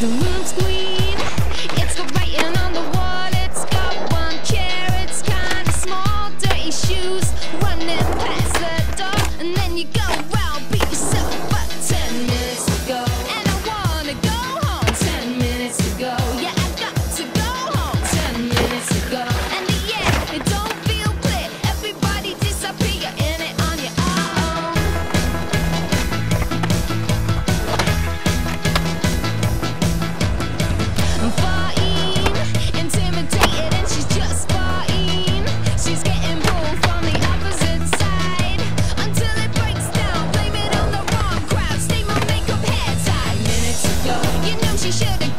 The room's clean, it's got writing on the wall, it's got one chair, it's kinda small, dirty shoes running past the door, and then you go round, beat yourself up. 10 minutes to go, and I wanna go home. 10 minutes to go, yeah, I got to go home. 10 minutes to go, and yeah, it don't feel clear, everybody disappear, you're in it on your own. I'm fine, intimidated, and she's just fine. She's getting pulled from the opposite side until it breaks down. Blame it on the wrong crowd. Stay my makeup hair tied. Minutes ago, you know she should've